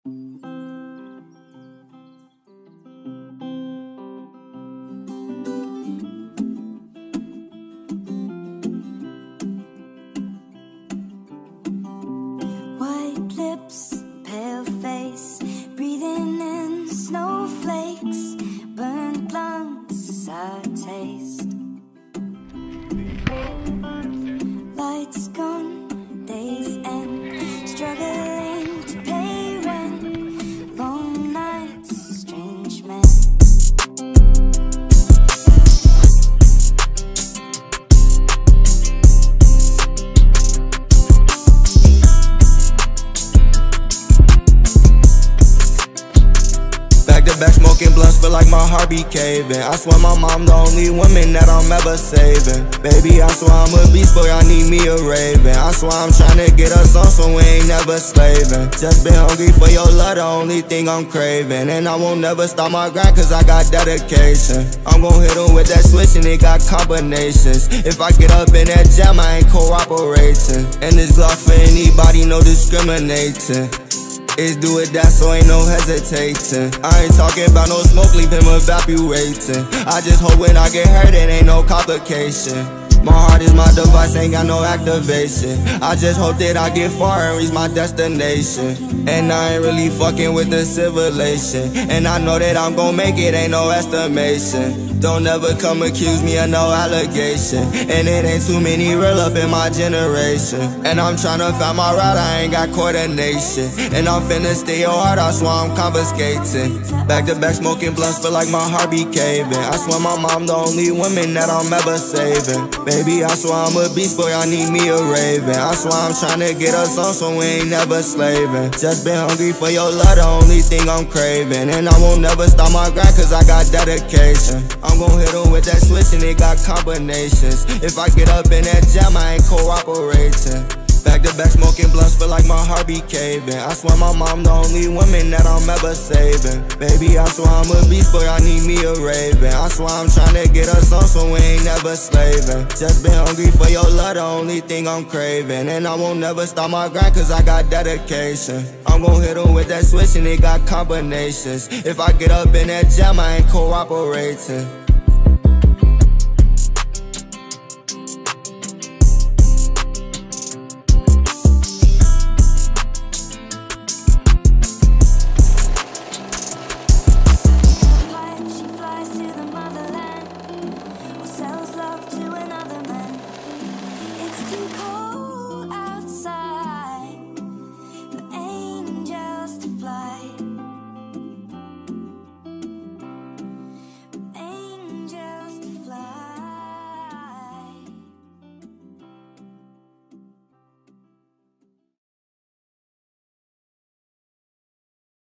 White lips, pale face, breathing in snowflakes, burnt lungs, sour taste. Lights gone, days end, struggling to pay rent, long nights, strange men. Back smoking blunts, feel like my heart be caving. I swear my mom the only woman that I'm ever saving. Baby, I swear I'm a beast, boy, I need me a raven. I swear I'm tryna get us on, so we ain't never slaving. Just been hungry for your love, the only thing I'm craving. And I won't never stop my grind, cause I got dedication. I'm gon' hit them with that switch and it got combinations. If I get up in that jam, I ain't cooperating. And this Glock for anybody, no discriminating. It's do it that, so ain't no hesitating. I ain't talking about no smoke, leave him evaporating. I just hope when I get hurt, it ain't no complication. My heart is my device, ain't got no activation. I just hope that I get far and reach my destination. And I ain't really fucking with the civilization. And I know that I'm gon' make it, ain't no estimation. Don't ever come accuse me of no allegation. And it ain't too many real up in my generation. And I'm tryna find my route, I ain't got coordination. And I'm finna steal your heart, I swear I'm confiscating. Back to back smoking blunts, feel like my heart be caving. I swear my mom the only woman that I'm ever saving. Baby, I swear I'm a beast, boy, I need me a raven. I swear I'm tryna get us on, so we ain't never slaving. Just been hungry for your love, the only thing I'm craving. And I won't never stop my grind, cause I got dedication. I'm gon' hit them with that switch and it got combinations. If I get up in that jam, I ain't cooperating. Back to back smoking blunts, feel like my heart be caving. I swear my mom the only woman that I'm ever saving. Baby, I swear I'm a beast, boy, I need me a raven. I swear I'm tryna get us on, so we ain't never slaving. Just been hungry for your love, the only thing I'm craving. And I won't never stop my grind, cause I got dedication. I'm gon' hit them with that switch and it got combinations. If I get up in that jam, I ain't cooperating.